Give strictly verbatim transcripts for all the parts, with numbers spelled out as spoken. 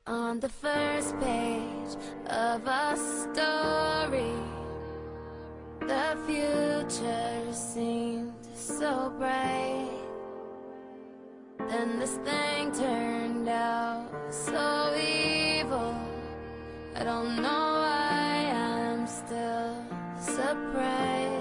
On the first page of a story, the future seemed so bright. Then this thing turned out so evil. I don't know why I'm still surprised.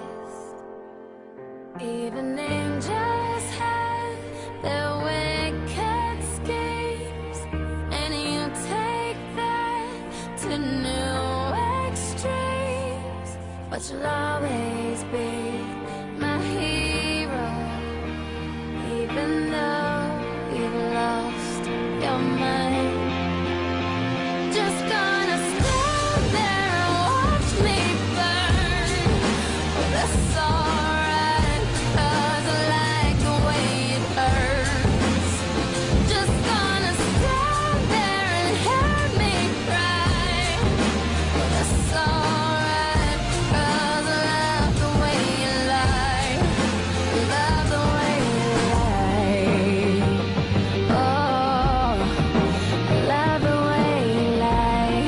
Even angels have their wicked schemes, and you take that to new extremes. But you'll always be my hero, even though you've lost your mind. Just gonna stand there and watch me burn. Oh, that's alright, 'cause I like the way it hurts. Just gonna stand there and hear me cry. Oh, that's alright, 'cause I love the way you lie. Love the way you lie. Oh, love the way you lie.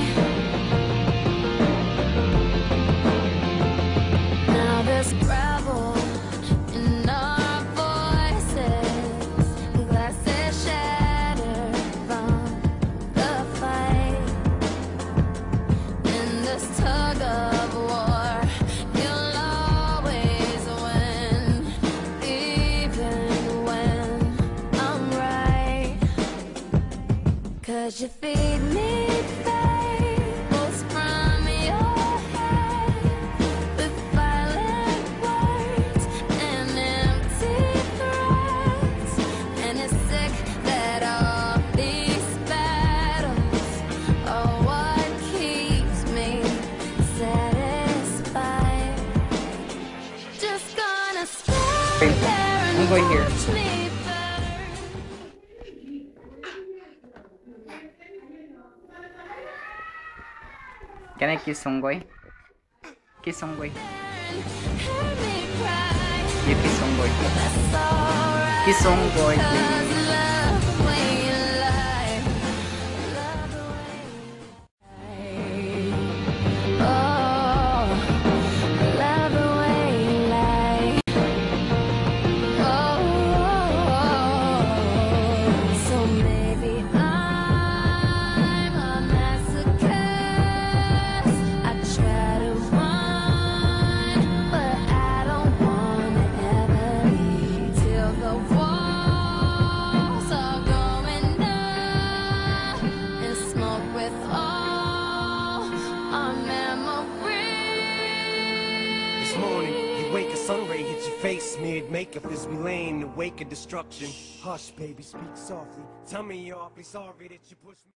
Now there's gravel in our voices, glasses shattered from the fight. In this tug of war, you'll always win, even when I'm right. 'Cause you feed me fables from your head, with violent words and empty threats. And it's sick that all these battles are what keeps me satisfied. Just gonna stand there and I'm going here. watch me burn. Can I kiss Songboy? Kiss Songboy. Hear me cry. You kiss Songboy. That's alright, Kiss Songboy, 'cause please. I love the way you lie. Love the way you lie. Oh, love the way you lie. Oh, so maybe I'm a masochist. I try to run, but I don't wanna ever leave till the walls are going up and smoke with all our memories. This morning, you wake, a sun ray hits your face, smeared makeup as we lay in the wake of destruction. Hush, baby, speak softly. Tell me you're awfully sorry that you pushed me.